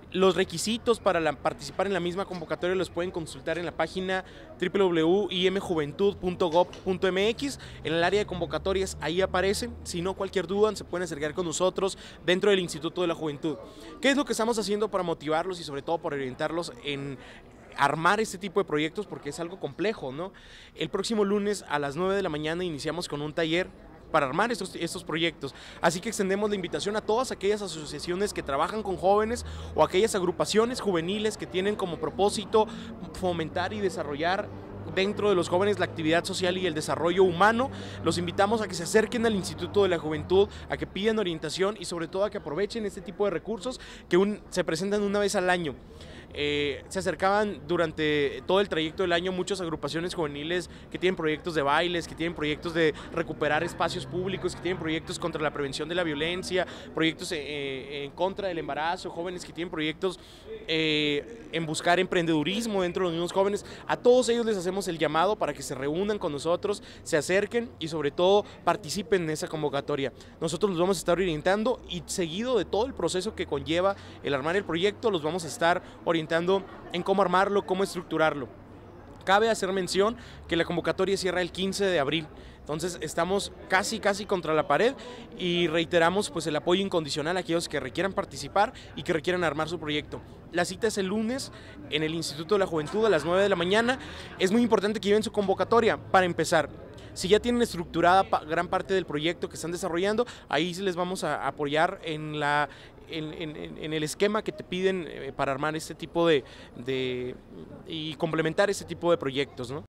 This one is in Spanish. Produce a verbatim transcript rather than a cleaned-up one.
Los requisitos para la, participar en la misma convocatoria los pueden consultar en la página doble u doble u doble u punto i m juventud punto gob punto m x. En el área de convocatorias ahí aparecen. Si no, cualquier duda se pueden acercar con nosotros dentro del Instituto de la Juventud. ¿Qué es lo que estamos haciendo para motivarlos y sobre todo para orientarlos en armar este tipo de proyectos? Porque es algo complejo, ¿no? El próximo lunes a las nueve de la mañana iniciamos con un taller para armar estos, estos proyectos. Así que extendemos la invitación a todas aquellas asociaciones que trabajan con jóvenes o aquellas agrupaciones juveniles que tienen como propósito fomentar y desarrollar dentro de los jóvenes la actividad social y el desarrollo humano. Los invitamos a que se acerquen al Instituto de la Juventud, a que pidan orientación y sobre todo a que aprovechen este tipo de recursos que un, se presentan una vez al año. Eh, se acercaban durante todo el trayecto del año muchas agrupaciones juveniles que tienen proyectos de bailes, que tienen proyectos de recuperar espacios públicos, que tienen proyectos contra la prevención de la violencia, proyectos eh, en contra del embarazo, jóvenes que tienen proyectos eh, en buscar emprendedurismo dentro de los mismos jóvenes. A todos ellos les hacemos el llamado para que se reúnan con nosotros, se acerquen y sobre todo participen en esa convocatoria. Nosotros los vamos a estar orientando y seguido de todo el proceso que conlleva el armar el proyecto, los vamos a estar orientando en cómo armarlo, cómo estructurarlo. Cabe hacer mención que la convocatoria cierra el quince de abril, entonces estamos casi casi contra la pared y reiteramos pues el apoyo incondicional a aquellos que requieran participar y que requieran armar su proyecto. La cita es el lunes en el Instituto de la Juventud a las nueve de la mañana. Es muy importante que lleven su convocatoria. Para empezar, si ya tienen estructurada gran parte del proyecto que están desarrollando, ahí les vamos a apoyar en la En, en, en el esquema que te piden eh, para armar este tipo de, de y complementar este tipo de proyectos, ¿no?